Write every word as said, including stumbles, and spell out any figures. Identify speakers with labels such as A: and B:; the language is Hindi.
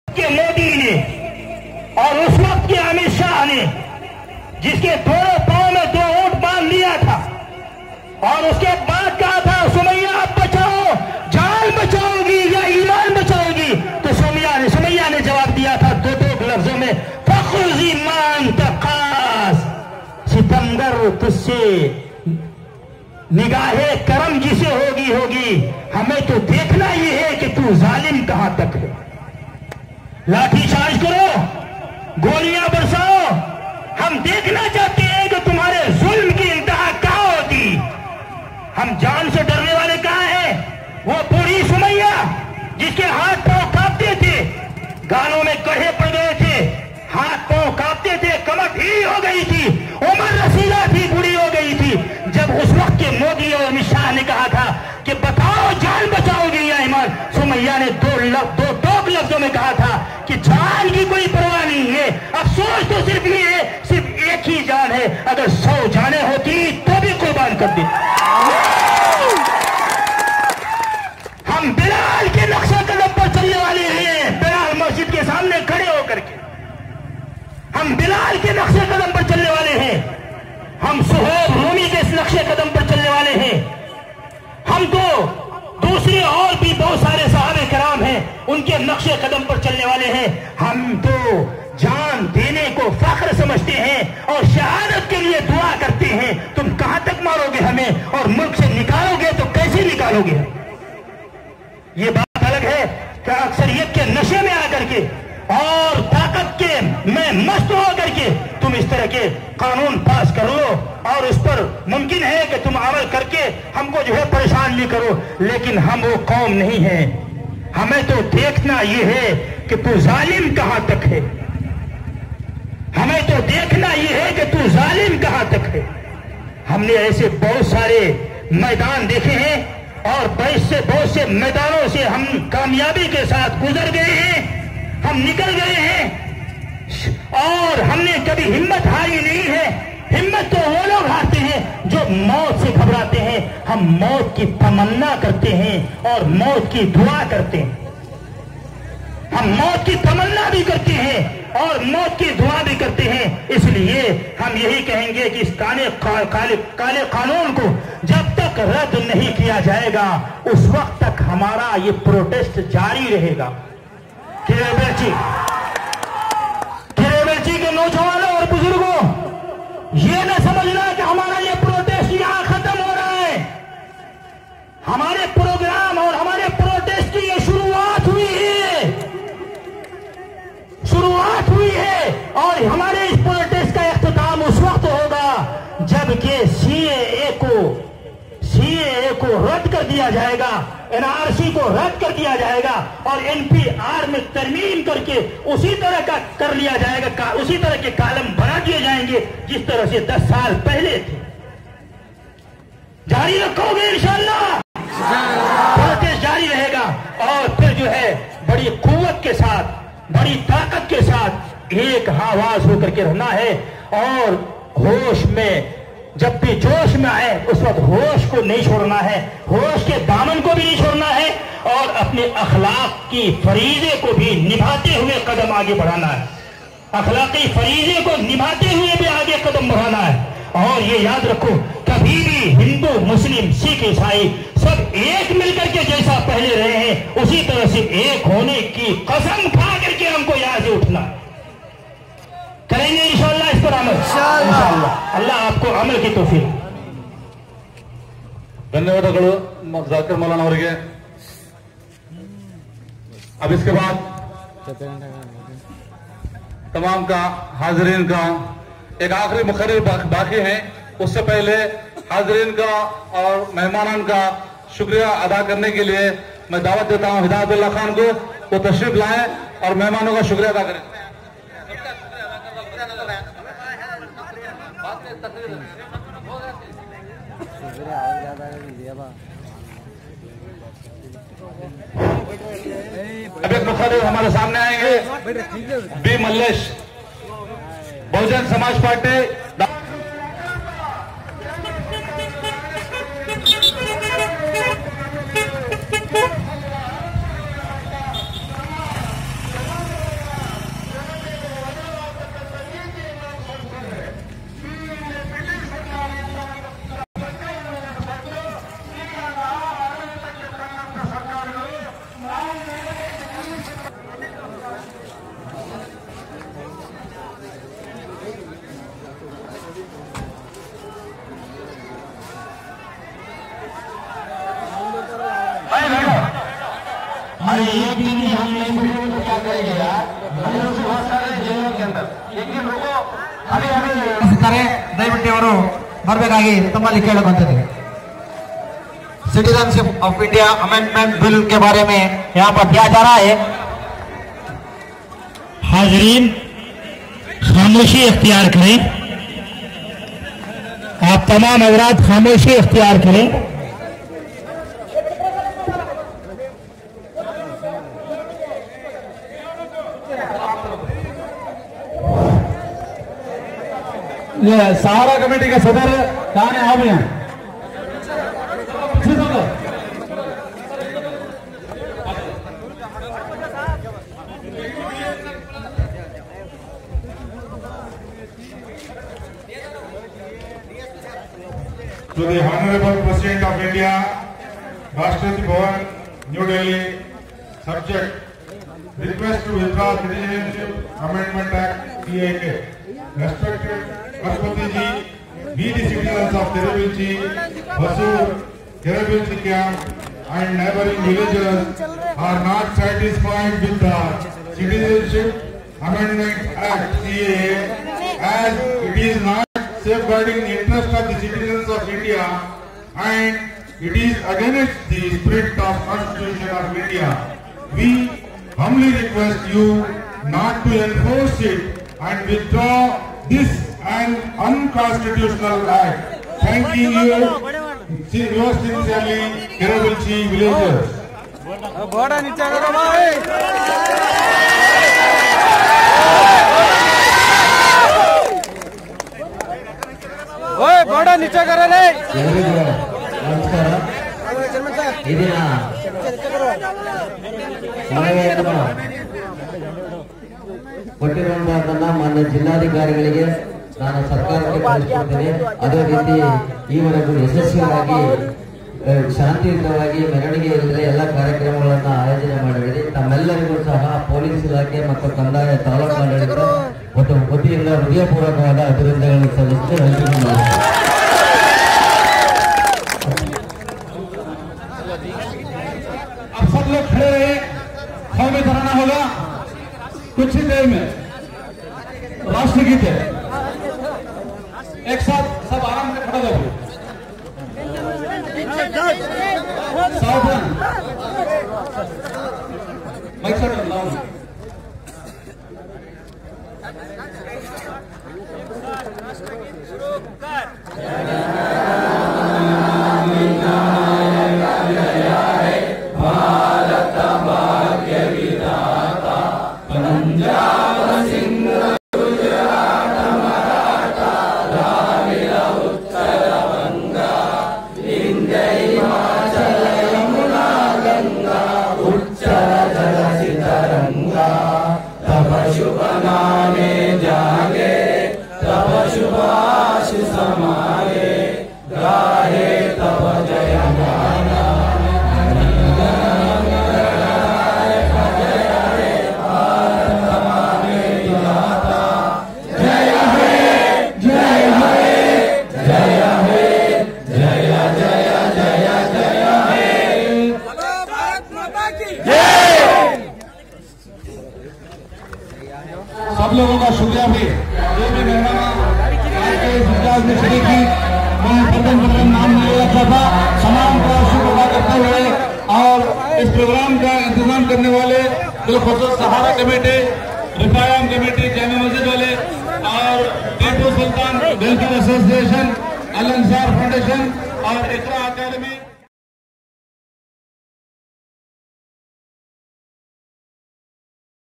A: के मोदी ने और उस वक्त के अमित शाह ने, जिसके दोनों पांव में दो ऊंट बांध लिया था और उसके बाद कहा था सुमैया आप बचाओ, जान बचाओगी या ईमान बचाओगी, तो सुमैया ने सुमैया ने जवाब दिया था दो दो लफ्जों में, फखुज़ ईमान तकास, सितमगर तुझसे निगाहे करम जिसे होगी होगी, हमें तो देखना ये है कि तू जालिम कहां तक है। लाठीचार्ज करो, गोलियां बरसाओ, हम देखना चाहते हैं कि तुम्हारे जुल्म की इंतहा कहां होती। हम जान से डरने वाले कहां हैं? वो बूढ़ी सुमैया जिसके हाथ पांव कांपते थे, गालों में कड़े पड़ गए थे, हाथ पांव कांपते थे, कमर ढीली हो गई थी, उम्र रसीला थी, बूढ़ी हो गई थी। जब उस वक्त के मोदी और अमित शाह ने कहा था कि बताओ जान बचाओगी या ईमान, सुमैया ने दो लफ्ज दो टोक लफ्जों में कहा था कि जान की कोई परवाह नहीं है, अफसोस तो सिर्फ ये है सिर्फ एक ही जान है, अगर सौ जाने होती तो भी कुर्बान कर दी। हम बिलाल के नक्शे कदम पर चलने वाले हैं, बिलाल मस्जिद के सामने खड़े होकर के हम बिलाल के नक्शे कदम पर चलने वाले हैं, हम सुहैब रूमी के नक्शे कदम पर चलने वाले हैं। हम तो दूसरे और भी बहुत सारे सहाबे कराम हैं, उनके नक्शे कदम पर चलने वाले हैं। हम तो जान देने को फख्र समझते हैं और शहादत के लिए दुआ करते हैं। तुम कहां तक मारोगे हमें और मुल्क से निकालोगे तो कैसे निकालोगे? ये बात अलग है कि अक्सरियत के नशे में आकर के और ताकत के में मस्त होकर के तुम इस तरह के कानून पास कर लो और उस पर मुमकिन है कि तुम अमल करके हमको जो है परेशान भी करो, लेकिन हम वो कौम नहीं है। हमें तो देखना ये है कि तू जालिम कहां तक है, हमें तो देखना ये है कि तू जालिम कहां तक है। हमने ऐसे बहुत सारे मैदान देखे हैं और बहुत से बहुत से मैदानों से हम कामयाबी के साथ गुजर गए हैं, हम निकल गए हैं और हमने कभी हिम्मत हारी नहीं है। हिम्मत तो वो लोग हारते हैं जो मौत से घबराते हैं। हम मौत की तमन्ना करते हैं और मौत की दुआ करते हैं। हम मौत की तमन्ना भी करते हैं और मौत की दुआ भी करते हैं। इसलिए हम यही कहेंगे कि इस काले काले काले कानून को जब तक रद्द नहीं किया जाएगा उस वक्त तक हमारा ये प्रोटेस्ट जारी रहेगा। किरेबेची किरेबेची के नौजवानों और बुजुर्गों, ये न समझना कि हमारा ये प्रोटेस्ट यहां खत्म हो रहा है। हमारे प्रोग्राम और हमारे प्रोटेस्ट की ये शुरुआत हुई है शुरुआत हुई है और हमारे इस प्रोटेस्ट का इख्तिताम उस वक्त होगा जबकि सीएए को सीएए को रद्द कर दिया जाएगा, एनआरसी को रद्द कर दिया जाएगा और एनपीआर में तरमीम करके उसी तरह का कर लिया जाएगा, का, उसी तरह के कालम बना दिए जाएंगे जिस तरह से दस साल पहले थे। जारी रखोगे इंशाअल्लाह, प्रोटेस्ट जारी रहेगा और फिर जो है बड़ी कुव्वत के साथ, बड़ी ताकत के साथ एक आवाज होकर के रहना है और होश में जब भी जोश में आए उस वक्त होश को नहीं छोड़ना है, होश के दामन को भी नहीं छोड़ना है और अपने अखलाक की फरीजे को भी निभाते हुए कदम आगे बढ़ाना है। अखलाकी फरीजे को निभाते हुए भी आगे कदम बढ़ाना है। और ये याद रखो, कभी भी हिंदू मुस्लिम सिख ईसाई सब एक मिलकर के जैसा पहले रहे हैं उसी तरह से एक होने की कसम खा करके हमको यहां से उठना है। करेंगे इंशाअल्लाह इस पर अमल, इंशाअल्लाह। अल्लाह आपको अमल की तौफीक।
B: ಧನ್ಯವಾದಗಳು ಜಾಕಿರ್ ಮೌಲಾನ ಅವರಿಗೆ। अब इसके बाद तमाम का हाजरीन का एक आखिरी मुखर्रिर बाकी है। उससे पहले हाजरीन का और मेहमानान का शुक्रिया अदा करने के लिए मैं दावत देता हूं हिदायतुल्लाह खान को, वो तशरीफ लाएं और मेहमानों का शुक्रिया अदा करें। अब एक मुखर्रिर हमारे सामने आएंगे, बी मल्लेश, बहुजन समाज पार्टी।
A: अरे एक दिन ही हम नहीं बैठे तो क्या करेंगे यार, बहुत सारे जेलों के अंदर एक दिन रुको। अरे अरे
C: दयविಟ್ಟು ಅವರು ಬರಬೇಕಾಗಿ ತಮ್ಮಲ್ಲಿ ಕೇಳಿಕೊಳ್ಳುತ್ತೇವೆ। Citizenship of India amendment bill के बारे में यहाँ पर दिया जा रहा है।
A: हाजरीन खामोशी इख्तियार करें, आप तमाम हजरात खामोशी इख्तियार करें।
B: ये सहारा कमेटी के सदर कहाँ है? आप हैं?
D: To the Honorable President of India, Rashtrapati Bhavan, New Delhi, subject request to withdraw Citizenship Amendment Act C A A. Respected Rashtrapati ji, we the citizens of Kerabilchi, Basur, Kerabilchi camp and neighboring villages are not satisfied with the Citizenship Amendment Act C A A as it is not safeguarding the interest of the citizens of India and it is against the spirit of Constitution of India. We humbly request you not to enforce it and withdraw this an unconstitutional act. Thanking you, yours sincerely, Kerabilchi villagers.
C: ಬೋರ್ಡ ನಿಚ್ಚ ಕರಲೇ ಎಲ್ಲರಿಗೂ ನಮಸ್ಕಾರ। ಈ ದಿನ ಸಮಯವನ್ನು ಕೊಟ್ಟಿರುವಂತಹದನ್ನ ಮಾನ್ಯ ಜಿಲ್ಲಾಧಿಕಾರಿಗಳಿಗೆ ನಾನು ಸರ್ಕಾರಕ್ಕೆ ಕಳಿಸಿಕೊಡ್ತೇನೆ। ಅದೇ ರೀತಿ ಈವರೆಗೂ ಯಶಸ್ವಿಯಾಗಿ ಶಾಂತಿಯುತವಾಗಿ ಮೆರವಣಿಗೆ ಇಲ್ಲದೆ ಎಲ್ಲ ಕಾರ್ಯಕ್ರಮಗಳನ್ನು ಆಯೋಜನೆ ಮಾಡಿದ್ದೀರಿ। ತಮ್ಮೆಲ್ಲರಿಗೂ ಸಹ ಪೊಲೀಸ್ ಇಲಾಖೆ ಮತ್ತು ಕಂದಾಯ ತಾಲೂಕು ಆಡಳಿತ ಮತ್ತು ವತಿಯಿಂದ ಹೃದಯಪೂರ್ವಕವಾದ ಅಭಿನಂದನೆಗಳನ್ನು ಸಲ್ಲಿಸಿ ಹಂಚಿಕೊಂಡಿದ್ದಾರೆ।
B: अब सब लोग खड़े रहे, हमें कराना होगा कुछ ही देर में राष्ट्रगीत है, एक साथ सब आराम से खड़े रहो। सावधान माइक से लाओ। भारत भाग्य विधाता पंजाब सिंध गुजरात मराठा द्राविड़ उत्तर बंगा विंध्य हिमाचल यमुना गंगा उच्चर जलधि तरंगा तब शुभ नामे जागे तब शुभ आशीष समाये गाहे तब जय गाना सब लोगों का शुक्रिया भी जो भी मेहमान आज के इस इजलास में शरीक की। मैं प्रथम प्रथम नाम नहीं रखा था, तमाम का शुक्र अदा करते हुए और इस प्रोग्राम का इंतजाम करने वाले बिलखुसूस सहारा कमेटी, रिफायाम कमेटी, जामा मस्जिद वाले और Tipu Sultan welfare association, Al Ansar foundation और इकरा अकेडमी।